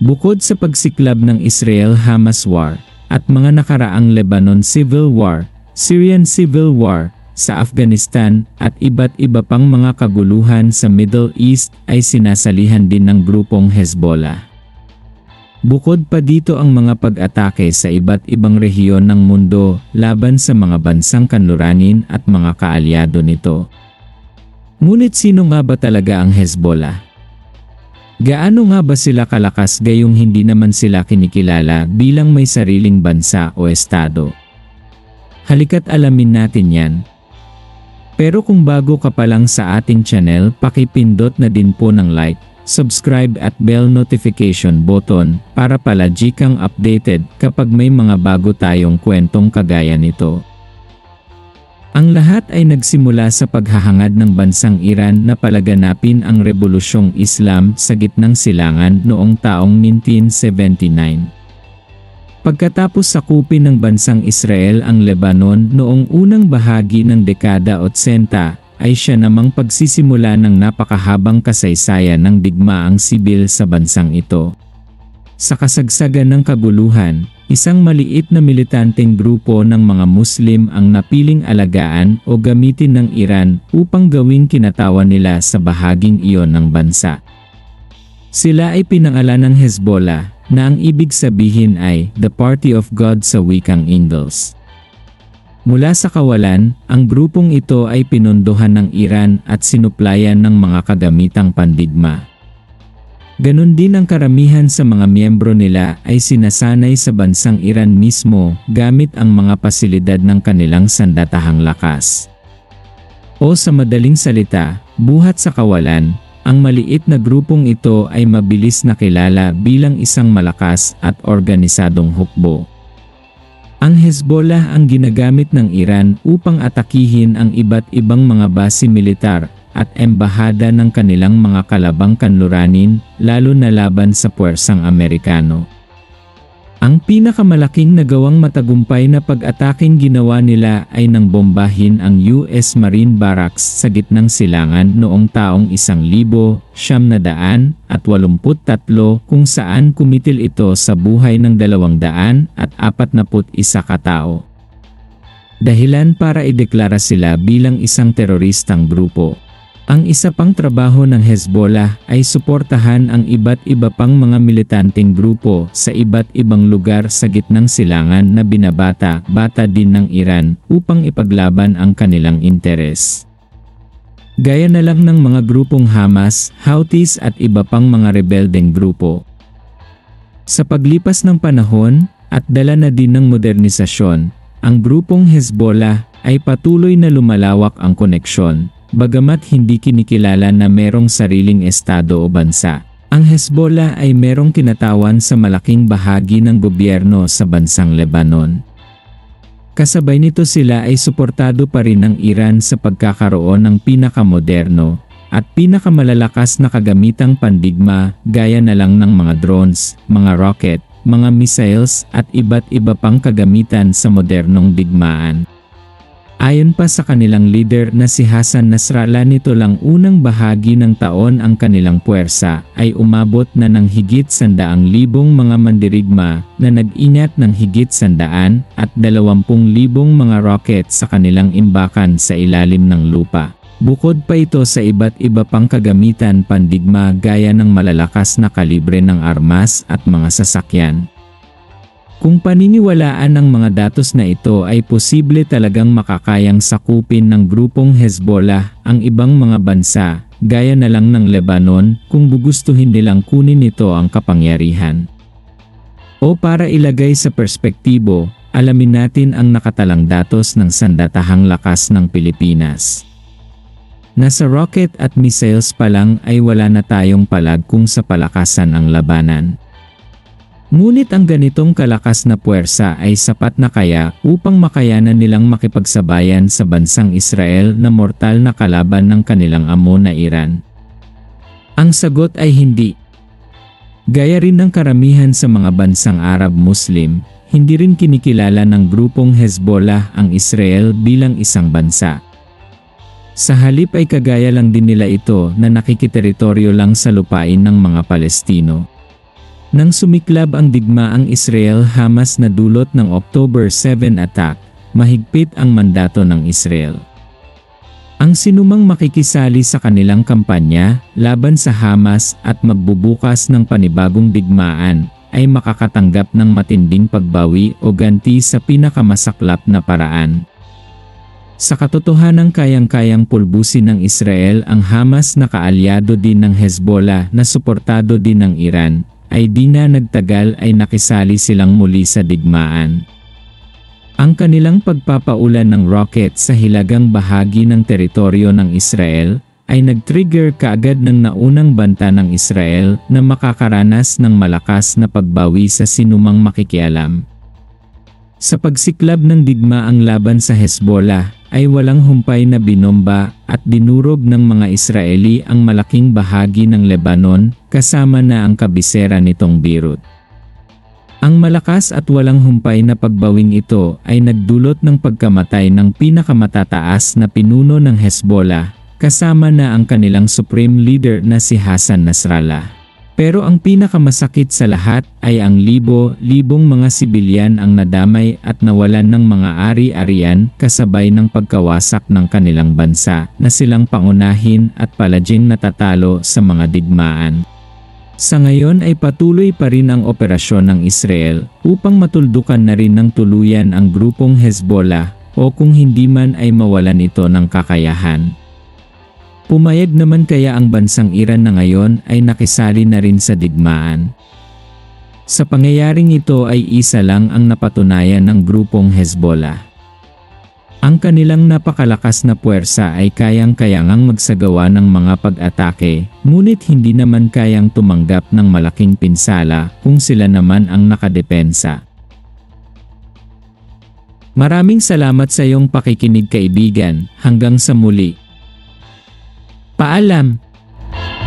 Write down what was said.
Bukod sa pagsiklab ng Israel-Hamas war, at mga nakaraang Lebanon Civil War, Syrian Civil War, sa Afghanistan, at iba't iba pang mga kaguluhan sa Middle East ay sinasalihan din ng grupong Hezbollah. Bukod pa dito ang mga pag-atake sa iba't ibang rehiyon ng mundo laban sa mga bansang kanluranin at mga kaalyado nito. Ngunit sino nga ba talaga ang Hezbollah? Gaano nga ba sila kalakas gayong hindi naman sila kinikilala bilang may sariling bansa o estado? Halika't alamin natin yan. Pero kung bago ka pa lang sa ating channel, pakipindot na din po ng like, subscribe at bell notification button para palagi kang updated kapag may mga bago tayong kwentong kagaya nito. Ang lahat ay nagsimula sa paghahangad ng bansang Iran na palaganapin ang Rebolusyong Islam sa gitnang silangan noong taong 1979. Pagkatapos sakupin ng bansang Israel ang Lebanon noong unang bahagi ng dekada 80, ay siya namang pagsisimula ng napakahabang kasaysayan ng digmaang sibil sa bansang ito. Sa kasagsagan ng kaguluhan, isang maliit na militanteng grupo ng mga Muslim ang napiling alagaan o gamitin ng Iran upang gawing kinatawan nila sa bahaging iyon ng bansa. Sila ay pinangalan ng Hezbollah, na ang ibig sabihin ay The Party of God sa wikang Ingles. Mula sa kawalan, ang grupong ito ay pinondohan ng Iran at sinuplayan ng mga kagamitang pandigma. Ganon din ang karamihan sa mga miyembro nila ay sinasanay sa bansang Iran mismo gamit ang mga pasilidad ng kanilang sandatahang lakas. O sa madaling salita, buhat sa kawalan, ang maliit na grupong ito ay mabilis na kilala bilang isang malakas at organisadong hukbo. Ang Hezbollah ang ginagamit ng Iran upang atakihin ang iba't ibang mga base militar at embahada ng kanilang mga kalabang kanluranin, lalo na laban sa puwersang Amerikano. Ang pinakamalaking nagawang matagumpay na pag-ataking ginawa nila ay nang bombahin ang US Marine Barracks sa gitnang silangan noong taong 1983 kung saan kumitil ito sa buhay ng 241 katao. Dahilan para ideklara sila bilang isang teroristang grupo. Ang isa pang trabaho ng Hezbollah ay suportahan ang iba't iba pang mga militanteng grupo sa iba't ibang lugar sa gitnang silangan na binabata din ng Iran upang ipaglaban ang kanilang interes. Gaya na lang ng mga grupong Hamas, Houthis at iba pang mga rebeldeng grupo. Sa paglipas ng panahon at dala na din ng modernisasyon, ang grupong Hezbollah ay patuloy na lumalawak ang koneksyon. Bagamat hindi kinikilala na merong sariling estado o bansa, ang Hezbollah ay merong kinatawan sa malaking bahagi ng gobyerno sa bansang Lebanon. Kasabay nito sila ay suportado pa rin ng Iran sa pagkakaroon ng pinakamoderno at pinakamalalakas na kagamitang pandigma gaya na lang ng mga drones, mga rocket, mga missiles at iba't iba pang kagamitan sa modernong digmaan. Ayon pa sa kanilang leader na si Hassan Nasrallah, nito lang unang bahagi ng taon ang kanilang puwersa ay umabot na ng higit 100,000 mga mandirigma na nag-inat ng higit 120,000 mga rocket sa kanilang imbakan sa ilalim ng lupa. Bukod pa ito sa iba't iba pang kagamitan pandigma gaya ng malalakas na kalibre ng armas at mga sasakyan. Kung paniniwalaan ng mga datos na ito ay posible talagang makakayang sakupin ng grupong Hezbollah ang ibang mga bansa, gaya na lang ng Lebanon kung gugustuhin nilang kunin nito ang kapangyarihan. O para ilagay sa perspektibo, alamin natin ang nakatalang datos ng sandatahang lakas ng Pilipinas. Nasa rocket at missiles pa lang ay wala na tayong palag kung sa palakasan ang labanan. Ngunit ang ganitong kalakas na puwersa ay sapat na kaya upang makayanan nilang makipagsabayan sa bansang Israel na mortal na kalaban ng kanilang amo na Iran? Ang sagot ay hindi. Gaya rin ng karamihan sa mga bansang Arab-Muslim, hindi rin kinikilala ng grupong Hezbollah ang Israel bilang isang bansa. Sa halip ay kagaya lang din nila ito na nakikiterritoryo lang sa lupain ng mga Palestino. Nang sumiklab ang digmaang Israel-Hamas na dulot ng October 7 attack, mahigpit ang mandato ng Israel. Ang sinumang makikisali sa kanilang kampanya laban sa Hamas at magbubukas ng panibagong digmaan ay makakatanggap ng matinding pagbawi o ganti sa pinakamasaklap na paraan. Sa katotohanan, kayang-kayang pulbusin ng Israel ang Hamas na kaalyado din ng Hezbollah na suportado din ng Iran, ay di na nagtagal ay nakisali silang muli sa digmaan. Ang kanilang pagpapaulan ng rocket sa hilagang bahagi ng teritoryo ng Israel ay nag-trigger kaagad ng naunang banta ng Israel na makakaranas ng malakas na pagbawi sa sinumang makikialam. Sa pagsiklab ng digmaang laban sa Hezbollah, ay walang humpay na binomba at dinurog ng mga Israeli ang malaking bahagi ng Lebanon kasama na ang kabisera nitong Beirut. Ang malakas at walang humpay na pagbawing ito ay nagdulot ng pagkamatay ng pinakamatataas na pinuno ng Hezbollah, kasama na ang kanilang supreme leader na si Hassan Nasrallah. Pero ang pinakamasakit sa lahat ay ang libo-libong mga sibilyan ang nadamay at nawalan ng mga ari-arian kasabay ng pagkawasak ng kanilang bansa na silang pangunahin at paladyeng natatalo sa mga digmaan. Sa ngayon ay patuloy pa rin ang operasyon ng Israel upang matuldukan na rin ng tuluyan ang grupong Hezbollah o kung hindi man ay mawalan ito ng kakayahan. Pumayag naman kaya ang bansang Iran na ngayon ay nakisali na rin sa digmaan. Sa pangyayaring ito ay isa lang ang napatunayan ng grupong Hezbollah. Ang kanilang napakalakas na puwersa ay kayang-kayangang magsagawa ng mga pag-atake, ngunit hindi naman kayang tumanggap ng malaking pinsala kung sila naman ang nakadepensa. Maraming salamat sa iyong pakikinig, kaibigan. Hanggang sa muli. Paalam!